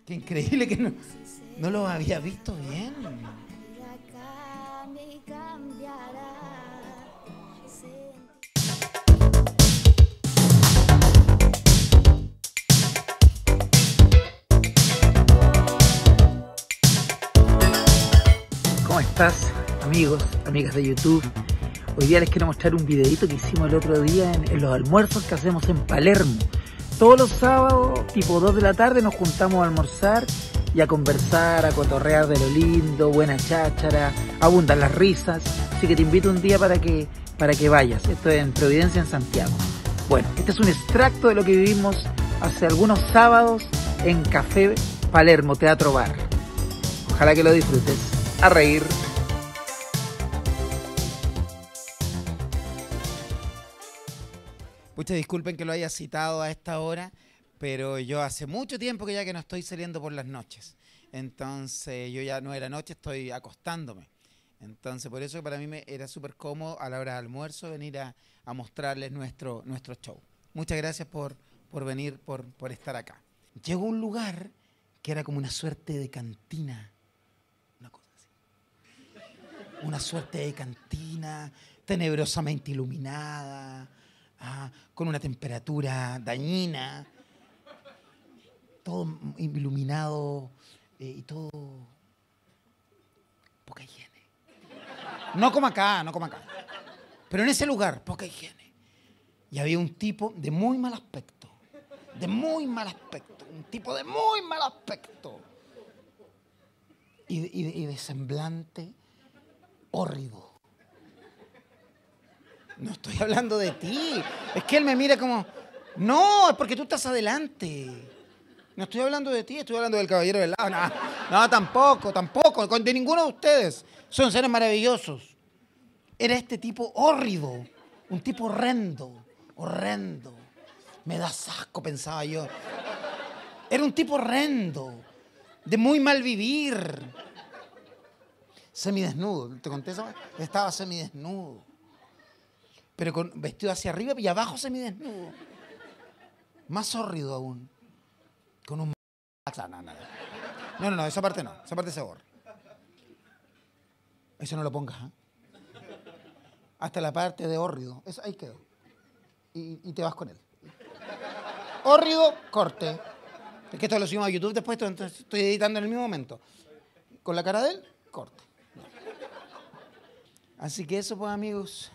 Qué increíble que no lo había visto bien. ¿Cómo estás, amigos, amigas de YouTube? Hoy día les quiero mostrar un videito que hicimos el otro día en los almuerzos que hacemos en Palermo. Todos los sábados, tipo 2 de la tarde, nos juntamos a almorzar y a conversar, a cotorrear de lo lindo, buena cháchara, abundan las risas. Así que te invito un día para que vayas. Esto es en Providencia, en Santiago. Bueno, este es un extracto de lo que vivimos hace algunos sábados en Café Palermo, Teatro Bar. Ojalá que lo disfrutes. A reír. Muchas disculpen que lo haya citado a esta hora, pero yo hace mucho tiempo que ya que no estoy saliendo por las noches. Entonces yo ya no era noche, estoy acostándome. Entonces por eso para mí me era súper cómodo a la hora de almuerzo venir a mostrarles nuestro show. Muchas gracias por venir, por estar acá. Llegó a un lugar que era como una suerte de cantina. Una cosa así. Una suerte de cantina tenebrosamente iluminada. Con una temperatura dañina, todo iluminado y todo poca higiene. No como acá, pero en ese lugar, poca higiene. Y había un tipo de muy mal aspecto, un tipo de muy mal aspecto y de semblante hórrido. No estoy hablando de ti. Es que él me mira como... No, es porque tú estás adelante. No estoy hablando de ti, estoy hablando del caballero del lado. No, tampoco. De ninguno de ustedes. Son seres maravillosos. Era este tipo hórrido. Un tipo horrendo. Me da asco, pensaba yo. Era un tipo horrendo. De muy mal vivir. Semidesnudo. ¿Te conté eso? Estaba semidesnudo. Pero vestido hacia arriba y abajo semidesnudo. Más hórrido aún. Con un... No, esa parte no. Esa parte se borra. Eso no lo pongas, ¿eh? Hasta la parte de hórrido. Eso, ahí quedó. Y te vas con él. Hórrido, corte. Es que esto lo subimos a YouTube después, entonces estoy editando en el mismo momento. Con la cara de él, corte. Así que eso, pues, amigos...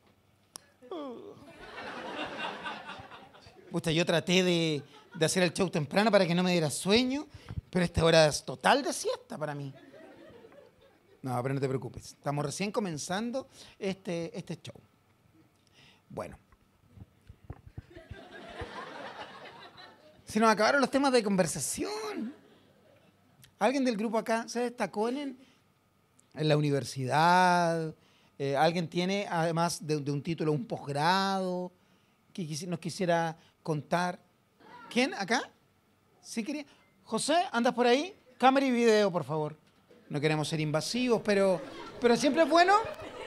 Puta, yo traté de hacer el show temprano para que no me diera sueño, pero esta hora es total de siesta para mí. No, pero no te preocupes. Estamos recién comenzando este show. Bueno. Se nos acabaron los temas de conversación. ¿Alguien del grupo acá se destacó en la universidad? ¿Alguien tiene, además de un título, un posgrado que nos quisiera contar? ¿Quién? ¿Acá? ¿Sí quería? José, ¿andas por ahí? Cámara y video, por favor. No queremos ser invasivos, pero siempre es bueno.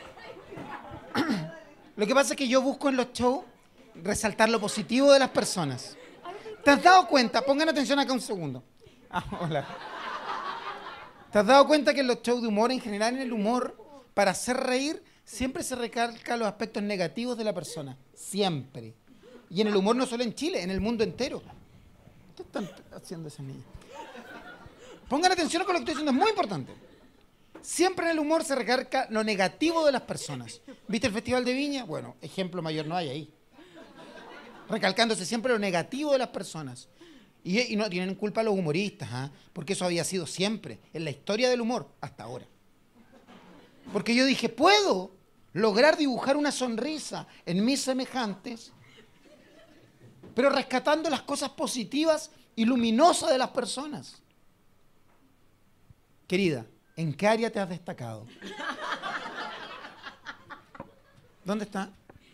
Lo que pasa es que yo busco en los shows resaltar lo positivo de las personas. ¿Te has dado cuenta? Pongan atención acá un segundo. Hola. ¿Te has dado cuenta que en los shows de humor, en general en el humor, para hacer reír, siempre se recalcan los aspectos negativos de la persona? Siempre. Y en el humor no solo en Chile, en el mundo entero. ¿Qué están haciendo esas niñas? Pongan atención con lo que estoy diciendo, es muy importante. Siempre en el humor se recalca lo negativo de las personas. ¿Viste el Festival de Viña? Bueno, ejemplo mayor no hay ahí. Recalcándose siempre lo negativo de las personas. Y no tienen culpa los humoristas, porque eso había sido siempre, en la historia del humor, hasta ahora. Porque yo dije, puedo lograr dibujar una sonrisa en mis semejantes, pero rescatando las cosas positivas y luminosas de las personas. Querida, ¿en qué área te has destacado? ¿Dónde está?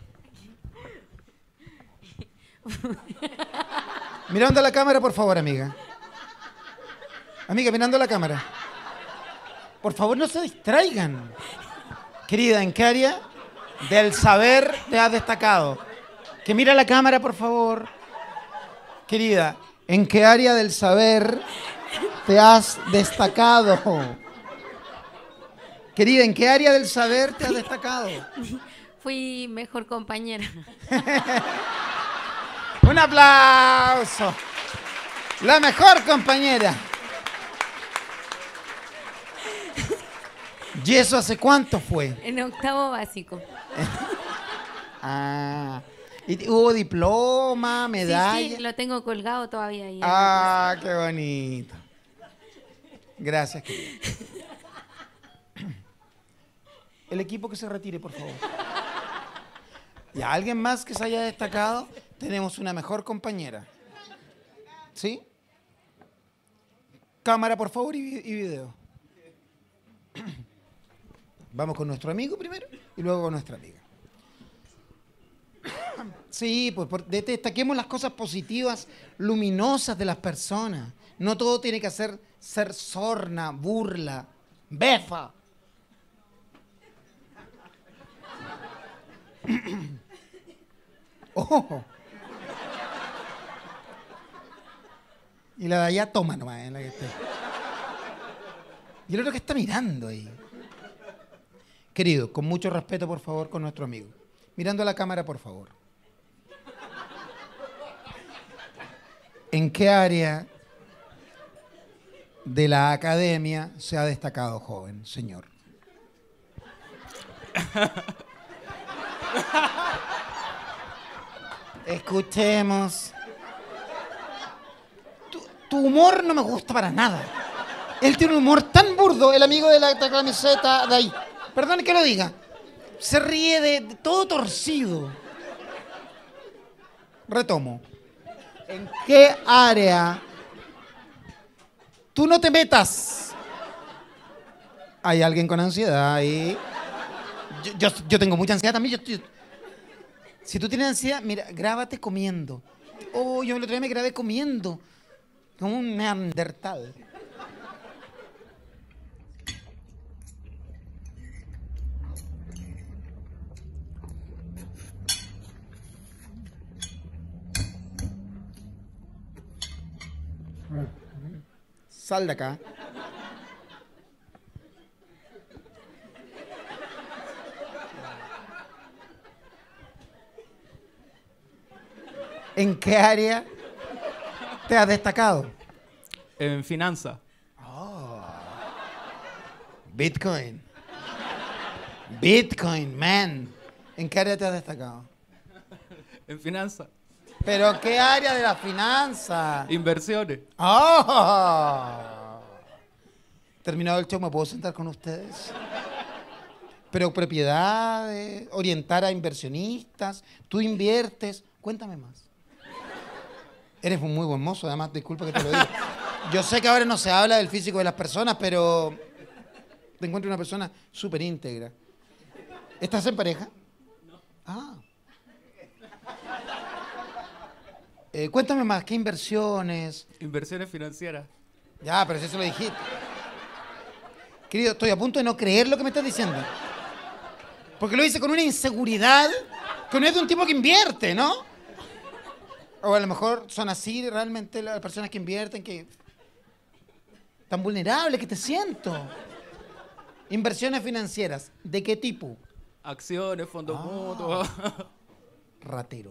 Mirando a la cámara, por favor, amiga. Amiga, mirando a la cámara. Por favor, no se distraigan. Querida, ¿en qué área del saber te has destacado? Que mira la cámara, por favor. Querida, ¿en qué área del saber te has destacado? Querida, ¿en qué área del saber te has destacado? Fui mejor compañera. Un aplauso. La mejor compañera. ¿Y eso hace cuánto fue? En octavo básico. Ah, ¿y hubo diploma, medalla? Sí, lo tengo colgado todavía ahí. Ah, qué bonito. Gracias, querida. El equipo que se retire, por favor. ¿Y a alguien más que se haya destacado? Tenemos una mejor compañera. ¿Sí? Cámara, por favor, y video. Vamos con nuestro amigo primero y luego con nuestra amiga. Sí, pues destaquemos las cosas positivas, luminosas de las personas. No todo tiene que ser sorna, burla, befa. Oh. Y la de allá toma nomás, la que esté. Y el otro que está mirando ahí. Querido, con mucho respeto, por favor, con nuestro amigo. Mirando a la cámara, por favor. ¿En qué área de la academia se ha destacado, joven, señor? Escuchemos. Tu humor no me gusta para nada. Él tiene un humor tan burdo, el amigo de la camiseta de ahí. Perdón que lo diga. Se ríe de todo torcido. Retomo. ¿En qué área tú no te metas? Hay alguien con ansiedad ahí. Yo tengo mucha ansiedad también. Si tú tienes ansiedad, mira, grábate comiendo. Oh, yo el otro día me grabé comiendo. Como un neandertal. Sal de acá. ¿En qué área te has destacado? En finanza. Oh. Bitcoin. Bitcoin, man. ¿En qué área te has destacado? En finanza. ¿Pero qué área de la finanza? Inversiones. ¡Oh! Terminado el show, ¿me puedo sentar con ustedes? Pero propiedades, orientar a inversionistas, tú inviertes. Cuéntame más. Eres un muy buen mozo, además, disculpa que te lo diga. Yo sé que ahora no se habla del físico de las personas, pero te encuentro una persona súper íntegra. ¿Estás en pareja? No. Ah. Cuéntame más, ¿qué inversiones? Inversiones financieras. Ya, pero si eso lo dijiste. Querido, estoy a punto de no creer lo que me estás diciendo. Porque lo dice con una inseguridad que no es de un tipo que invierte, ¿no? O a lo mejor son así realmente las personas que invierten, que tan vulnerables que te siento. Inversiones financieras, ¿de qué tipo? Acciones, fondos mutuos. Ratero.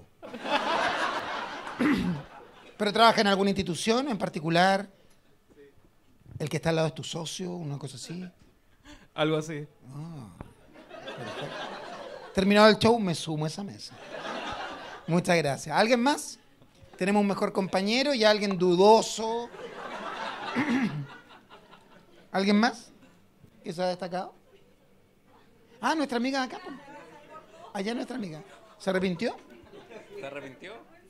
¿Pero trabaja en alguna institución en particular? ¿El que está al lado es tu socio? ¿Una cosa así? Algo así. Perfecto. Terminado el show, me sumo a esa mesa. Muchas gracias. ¿Alguien más? Tenemos un mejor compañero y alguien dudoso. ¿Alguien más que se ha destacado? Ah, nuestra amiga acá. Allá nuestra amiga. ¿Se arrepintió? ¿Se arrepintió?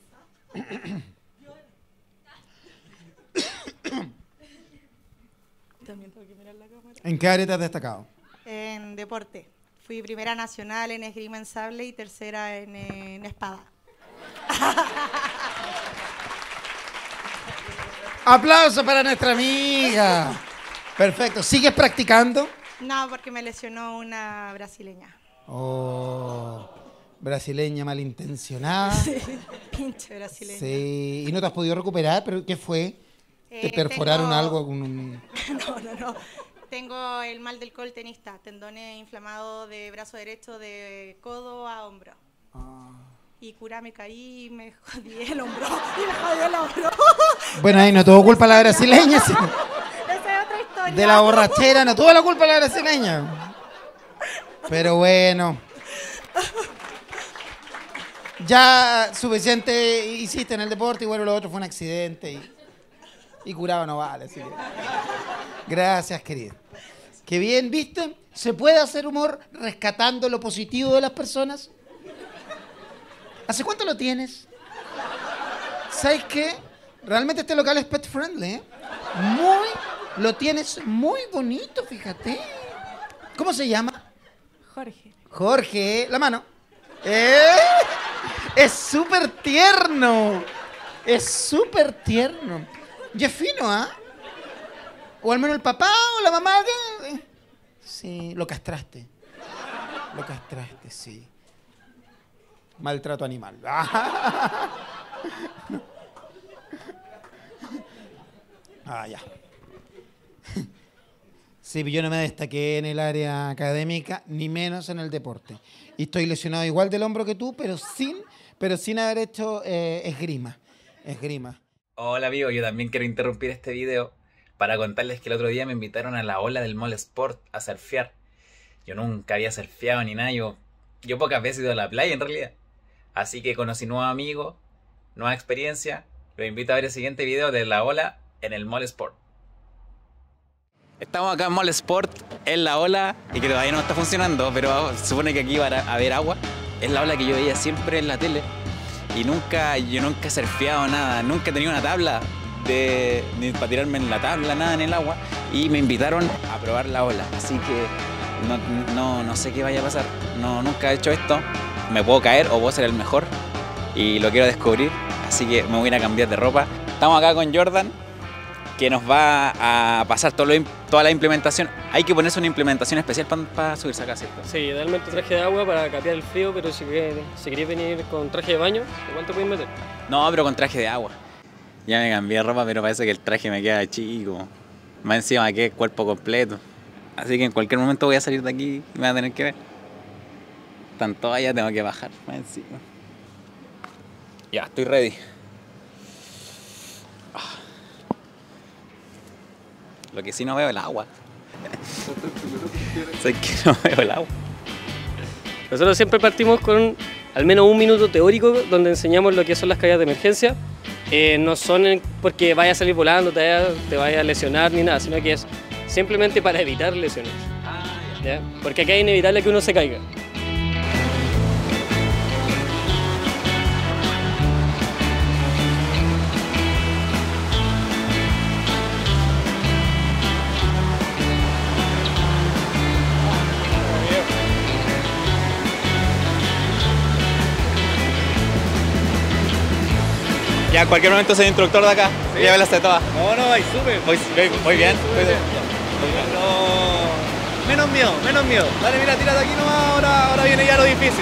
También tengo que mirar la cámara. ¿En qué área te has destacado? En deporte. Fui primera nacional en esgrima en sable y tercera en espada. ¡Aplauso para nuestra amiga! Perfecto. ¿Sigues practicando? No, porque me lesionó una brasileña. Oh, brasileña malintencionada. Pinche brasileña. Sí. ¿Y no te has podido recuperar? ¿Pero qué fue? ¿Te perforaron tengo- algo con un...? No. Tengo el mal del coltenista, tendones inflamados de brazo derecho de codo a hombro. Y cura me caí y me jodí el hombro. Bueno, ahí no tuvo culpa la brasileña. Sí. Esa es otra historia. De la borrachera no tuvo la culpa la brasileña. Pero bueno. Ya suficiente hiciste en el deporte y bueno, lo otro fue un accidente y curado no vale. Así que... Gracias, querido. Qué bien, ¿viste? ¿Se puede hacer humor rescatando lo positivo de las personas? ¿Hace cuánto lo tienes? ¿Sabes qué? Realmente este local es pet friendly, ¿eh? Lo tienes muy bonito, fíjate. ¿Cómo se llama? Jorge. Jorge, la mano. Es súper tierno. Es súper tierno. Y es fino, ¿ah? O al menos el papá o la mamá. Sí, lo castraste. Lo castraste, sí. Maltrato animal. Ya. Sí, yo no me destaqué en el área académica, ni menos en el deporte. Y estoy lesionado igual del hombro que tú, pero sin haber hecho esgrima. Esgrima. Hola amigos, yo también quiero interrumpir este video para contarles que el otro día me invitaron a la ola del Mall Sport a surfear. Yo nunca había surfeado ni nada, yo pocas veces he ido a la playa en realidad. Así que conocí nuevos amigos, nueva experiencia. Los invito a ver el siguiente video de la ola en el Mall Sport. Estamos acá en Mall Sport, en la ola, y que todavía no está funcionando, pero se supone que aquí va a haber agua. Es la ola que yo veía siempre en la tele. Y yo nunca he surfeado nada, nunca he tenido una tabla ni para tirarme en la tabla, nada en el agua. Y me invitaron a probar la ola, así que no sé qué vaya a pasar. Nunca he hecho esto, me puedo caer o puedo ser el mejor y lo quiero descubrir, así que me voy a ir a cambiar de ropa. Estamos acá con Jordan, que nos va a pasar toda la implementación. Hay que ponerse una implementación especial para subirse acá, ¿cierto? Sí, idealmente traje de agua para capear el frío, pero si queréis venir con traje de baño, igual te puedes meter. No, pero con traje de agua. Ya me cambié de ropa, pero parece que el traje me queda chico. Más encima me queda cuerpo completo. Así que en cualquier momento voy a salir de aquí y me van a tener que ver. Tanto allá tengo que bajar más encima. Ya, estoy ready. Lo que sí no veo es el agua. Sé que no veo el agua. Nosotros siempre partimos con al menos un minuto teórico donde enseñamos lo que son las caídas de emergencia. No son porque vaya a salir volando, te vaya a lesionar ni nada, sino que es simplemente para evitar lesiones. ¿Ya? Porque acá es inevitable que uno se caiga. Ya en cualquier momento soy instructor de acá. ¿Sí? Ya me las sé todas. No, ahí súper. Voy bien. Menos miedo. Dale, mira, tírate aquí nomás, ahora viene ya lo difícil.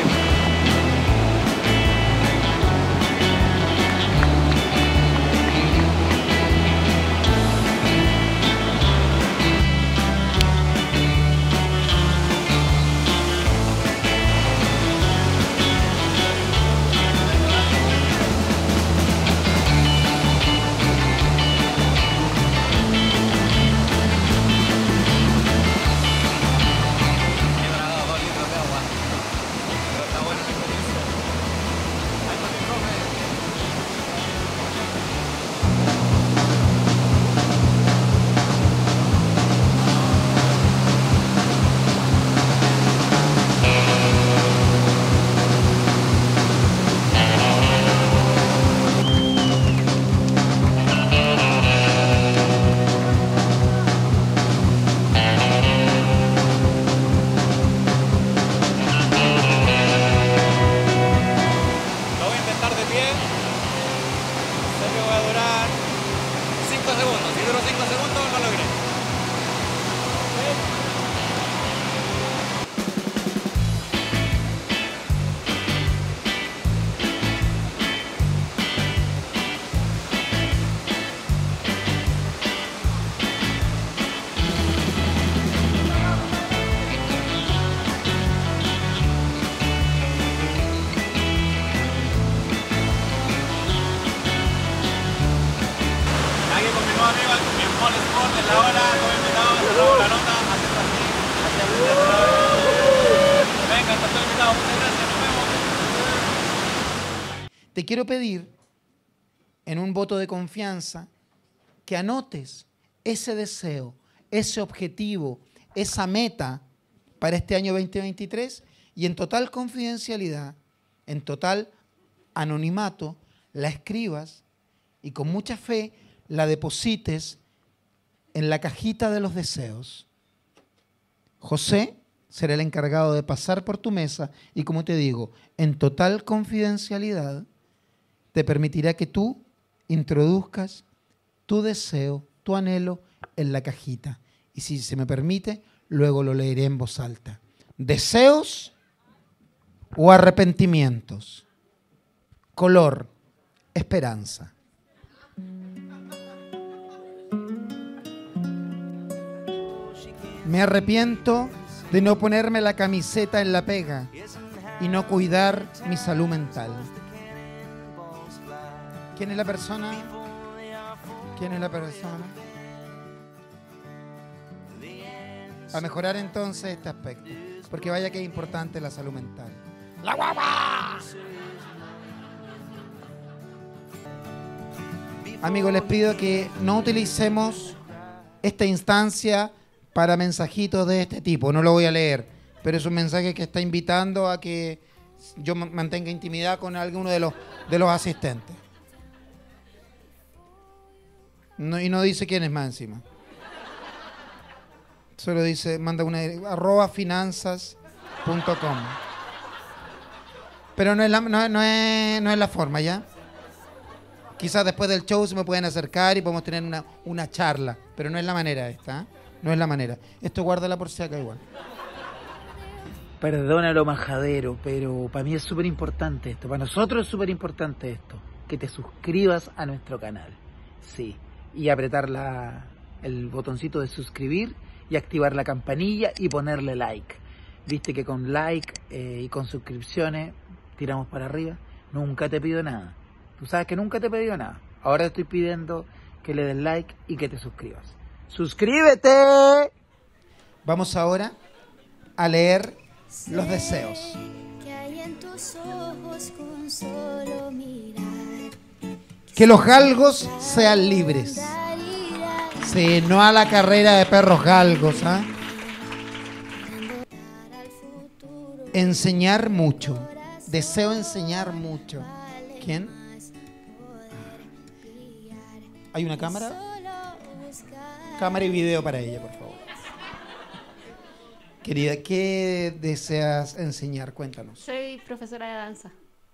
Estamos al sport en la hora, como invitados, cerramos la nota, haciendo así, hacia venga, están todos invitados, muchas gracias, nos vemos. Te quiero pedir, en un voto de confianza, que anotes ese deseo, ese objetivo, esa meta para este año 2023 y en total confidencialidad, en total anonimato, la escribas y con mucha fe la deposites en la cajita de los deseos. José será el encargado de pasar por tu mesa y, como te digo, en total confidencialidad, te permitirá que tú introduzcas tu deseo, tu anhelo en la cajita. Y si se me permite, luego lo leeré en voz alta. ¿Deseos o arrepentimientos? Color, esperanza. Me arrepiento de no ponerme la camiseta en la pega y no cuidar mi salud mental. ¿Quién es la persona? ¿Quién es la persona? A mejorar entonces este aspecto, porque vaya que es importante la salud mental. ¡La guagua! Amigos, les pido que no utilicemos esta instancia para mensajitos de este tipo. No lo voy a leer, pero es un mensaje que está invitando a que yo mantenga intimidad con alguno de los asistentes. No, y no dice quién es más encima. Solo dice, manda una @finanzas.com. Pero no es la forma, ¿ya? Quizás después del show se me pueden acercar y podemos tener una charla, pero no es la manera esta, ¿eh? No es la manera. Esto guárdala por si acá igual. Perdónalo, majadero, pero para mí es súper importante esto. Para nosotros es súper importante esto. Que te suscribas a nuestro canal. Sí. Y apretar el botoncito de suscribir y activar la campanilla y ponerle like. Viste que con like y con suscripciones tiramos para arriba. Nunca te pido nada. Tú sabes que nunca te he pedido nada. Ahora te estoy pidiendo que le des like y que te suscribas. ¡Suscríbete! Vamos ahora a leer los deseos. Que los galgos sean libres. Sí, no a la carrera de perros galgos, ¿ah? Enseñar mucho. Deseo enseñar mucho. ¿Quién? ¿Hay una cámara? Cámara y video para ella, por favor. Querida, ¿qué deseas enseñar? Cuéntanos. Soy profesora de danza.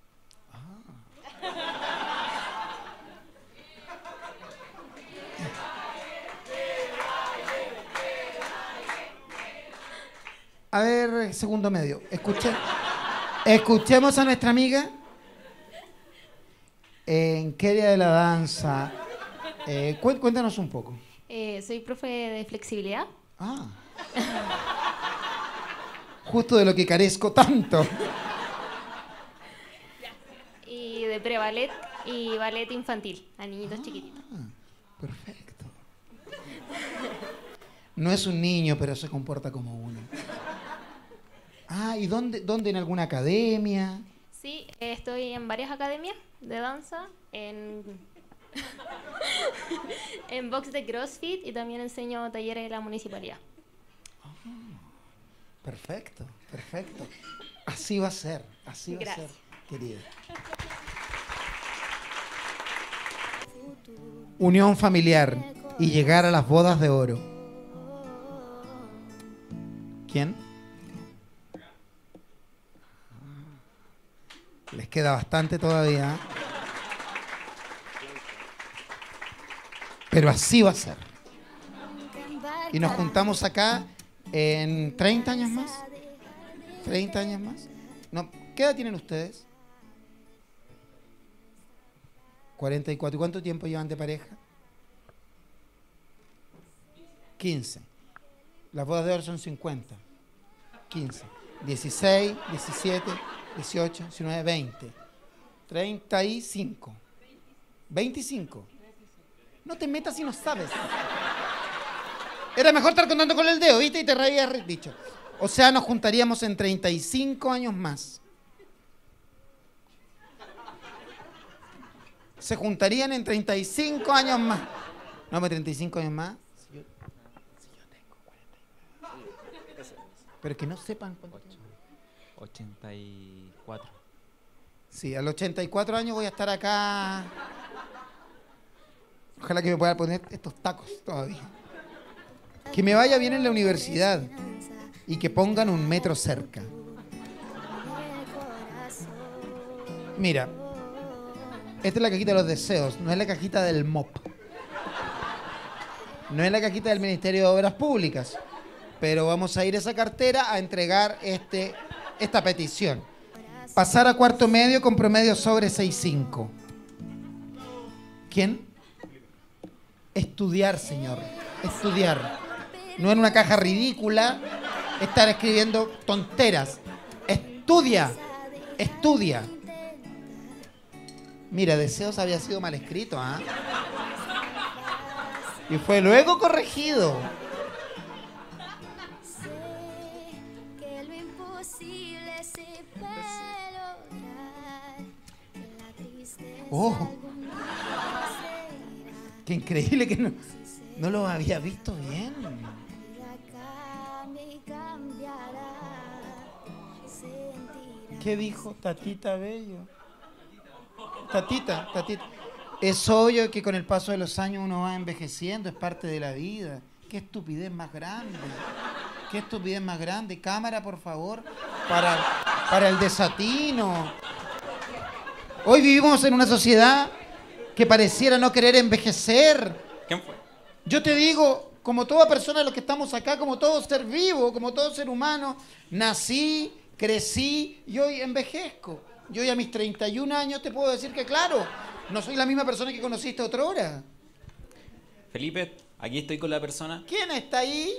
A ver, segundo medio. Escuchemos a nuestra amiga. ¿En qué área de la danza? Cuéntanos un poco. Soy profe de flexibilidad. Ah. Justo de lo que carezco tanto. Y de pre-ballet y ballet infantil, a niñitos chiquititos. Perfecto. No es un niño, pero se comporta como uno. ¿Y dónde? ¿En alguna academia? Sí, estoy en varias academias de danza, en box de CrossFit y también enseño talleres de la municipalidad. Perfecto, perfecto. Así va a ser, Gracias. querida. Unión familiar y llegar a las bodas de oro. ¿Quién? Les queda bastante todavía. Pero así va a ser. Y nos juntamos acá en 30 años más. 30 años más. No, ¿qué edad tienen ustedes? 44. ¿Y cuánto tiempo llevan de pareja? 15. Las bodas de oro son 50. 15. 16, 17, 18, 19, 20. 35. 25. No te metas si no sabes. Era mejor estar contando con el dedo, ¿viste? Y te habías dicho. O sea, nos juntaríamos en 35 años más. Se juntarían en 35 años más. No, 35 años más. Si yo tengo 40. Pero que no sepan cuánto. 84. Sí, a los 84 años voy a estar acá. Ojalá que me pueda poner estos tacos todavía. Que me vaya bien en la universidad y que pongan un metro cerca. Mira, esta es la cajita de los deseos, no es la cajita del MOP. No es la cajita del Ministerio de Obras Públicas. Pero vamos a ir a esa cartera a entregar esta petición. Pasar a cuarto medio con promedio sobre 6.5. ¿Quién? Estudiar, señor. Estudiar. No en una caja ridícula estar escribiendo tonteras. Estudia. Estudia. Mira, deseos había sido mal escrito, ¿ah? Y fue luego corregido. Oh, qué increíble que no lo había visto bien. ¿Qué dijo Tatita Bello? Tatita. Es obvio que con el paso de los años uno va envejeciendo, es parte de la vida. Qué estupidez más grande. Qué estupidez más grande. Cámara, por favor, para el desatino. Hoy vivimos en una sociedad que pareciera no querer envejecer. ¿Quién fue? Yo te digo, como toda persona de los que estamos acá, como todo ser vivo, como todo ser humano, nací, crecí y hoy envejezco. Yo hoy a mis 31 años te puedo decir que, claro, no soy la misma persona que conociste otra hora. Felipe, aquí estoy con la persona. ¿Quién está ahí?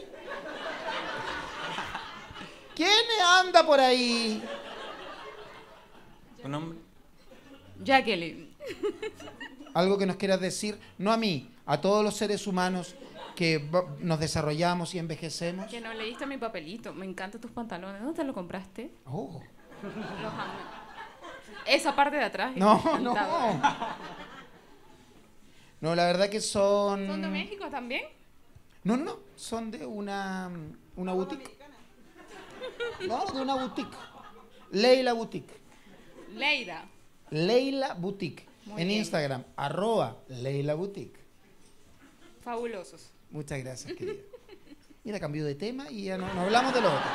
¿Quién anda por ahí? ¿Tu nombre? Jacqueline. Algo que nos quieras decir, no a mí, a todos los seres humanos que nos desarrollamos y envejecemos. Que no leíste mi papelito. Me encantan tus pantalones. ¿Dónde te lo compraste? Oh. Los amo. Esa parte de atrás. No. encantado. No, la verdad que son... ¿Son de México también? No, son de una boutique. No, de una boutique. Leila Boutique. Leila Boutique. Muy en bien. Instagram, @Leila Boutique. Fabulosos. Muchas gracias, querida. Mira, cambió de tema y ya no hablamos de lo otro.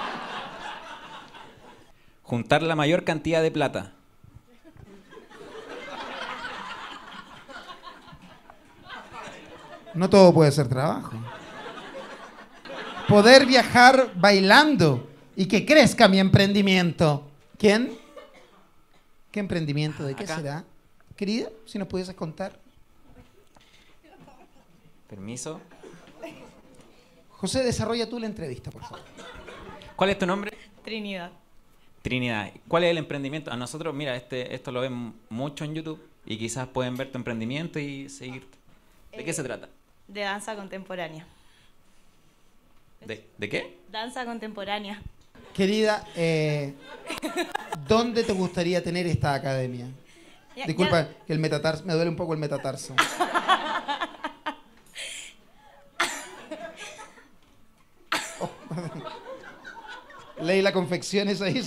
Juntar la mayor cantidad de plata. No todo puede ser trabajo. Poder viajar bailando y que crezca mi emprendimiento. ¿Quién? ¿Qué emprendimiento? ¿De qué Acá. será? Querida, si nos pudieses contar. Permiso. José, desarrolla tú la entrevista, por favor. ¿Cuál es tu nombre? Trinidad. Trinidad. ¿Cuál es el emprendimiento? A nosotros, mira, esto lo ven mucho en YouTube y quizás pueden ver tu emprendimiento y seguirte. ¿De qué se trata? De danza contemporánea. ¿De qué? Danza contemporánea. Querida, ¿dónde te gustaría tener esta academia? Disculpa, que el metatarso, me duele un poco el metatarso. Oh. Leí la confecciones ahí.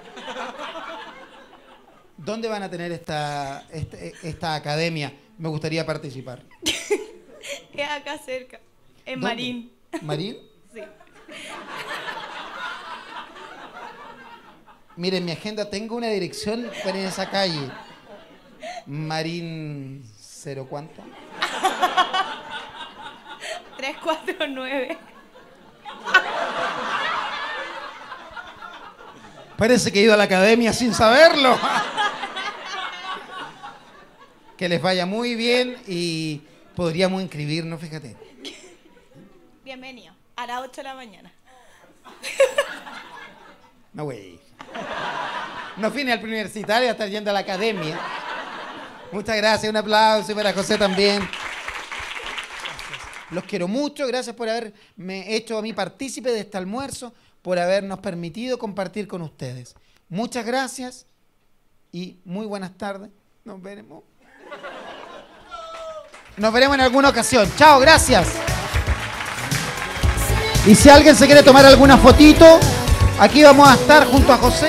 ¿Dónde van a tener esta academia? Me gustaría participar. Es acá cerca, en ¿Dónde? Marín. ¿Marín? Sí. Mire, en mi agenda tengo una dirección para en esa calle. Marín, ¿cero cuánto? 349. Parece que he ido a la academia sin saberlo. Que les vaya muy bien y podríamos inscribirnos, fíjate. Bienvenido. A las 8 de la mañana. No, güey. No vine al universitario a estar yendo a la academia. Muchas gracias, un aplauso y para José también. Gracias. Los quiero mucho. Gracias por haberme hecho a mí partícipe de este almuerzo, por habernos permitido compartir con ustedes. Muchas gracias y muy buenas tardes. Nos veremos. Nos veremos en alguna ocasión. Chao, gracias. Y si alguien se quiere tomar alguna fotito, aquí vamos a estar junto a José.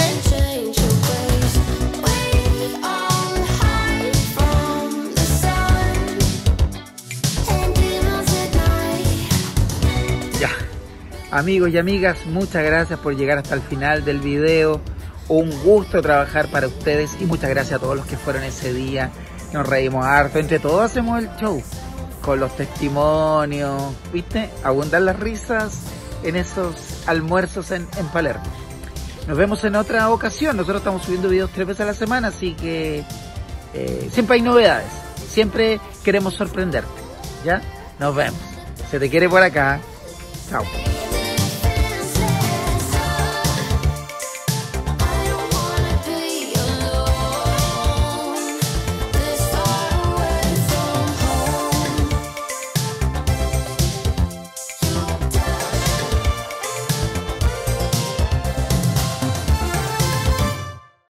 Ya. Amigos y amigas, muchas gracias por llegar hasta el final del video. Un gusto trabajar para ustedes y muchas gracias a todos los que fueron ese día. Nos reímos harto, entre todos hacemos el show. Con los testimonios, ¿viste? Abundan las risas en esos almuerzos en Palermo. Nos vemos en otra ocasión. Nosotros estamos subiendo videos 3 veces a la semana, así que siempre hay novedades. Siempre queremos sorprenderte. ¿Ya? Nos vemos. Se te quiere por acá. Chao.